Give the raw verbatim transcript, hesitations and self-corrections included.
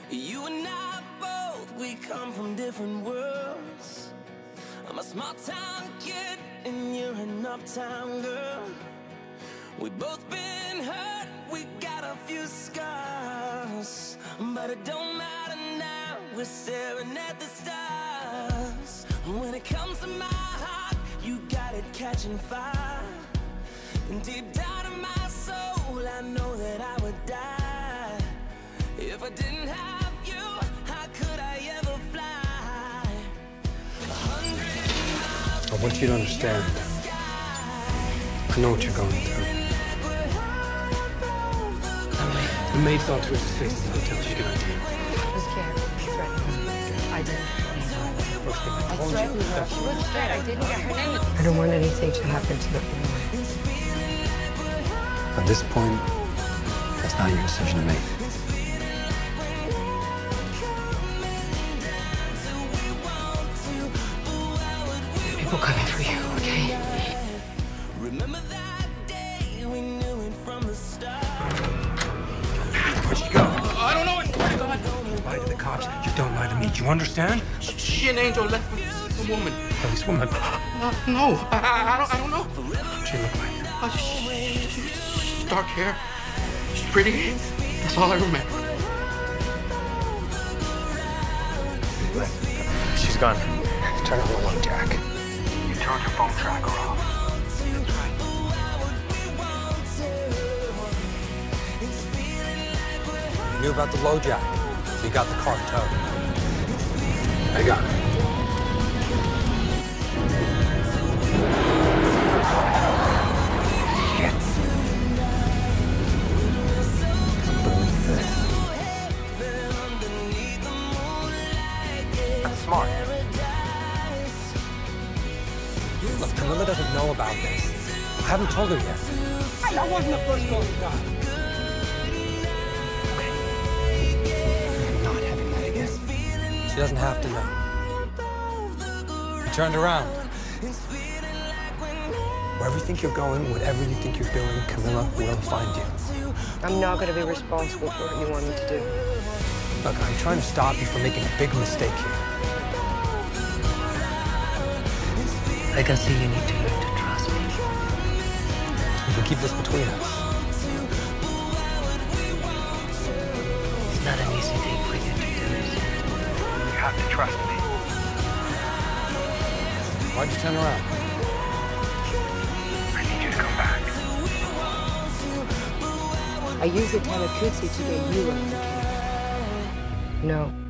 You and I both, we come from different worlds. I'm a small town kid and you're an uptown girl. We both been hurt, we got a few scars, but it don't matter now, we're staring at the stars. When it comes to my heart, you got it catching fire. And deep down in my soul, I know that I would die. If I didn't have you, how could I ever fly? A hundred miles. I want you to understand. I know what you're going through. The maid fell to his face in the hotel. She got it. She was scared. Threatened her. I didn't. First thing I I told threatened you. her. She was scared. I didn't get her name. I don't want anything to happen to the family. At this point, that's not your decision to make. People coming for you, okay? Remember that day we knew it from the start. Where'd she go? I don't know. It's pretty God. You lie to the cops. You don't lie to me. Do you understand? She and Angel left with a woman. Police woman. Uh, no, I, I, I don't. I don't know. What'd she look like? Uh, she, she, she's dark hair. She's pretty. That's all I remember. She's gone. Turn on the light, Jack. You turned your phone tracker off. That's right. You knew about the low jack, so you got the car towed. I got it. Shit. Believe this. That's smart. Look, Camilla doesn't know about this. I haven't told her yet. I wasn't the first girl who died. I'm not having that again. She doesn't have to know. You turned around. Wherever you think you're going, whatever you think you're doing, Camilla will find you. I'm not going to be responsible for what you want me to do. Look, I'm trying to stop you from making a big mistake here. I can see you need to learn to trust me. We can keep this between us. It's not an easy thing for you to do, is it? You have to trust me. Why'd you turn around? I need you to come back. I used the time at Kutsi to get you out of the cave. No.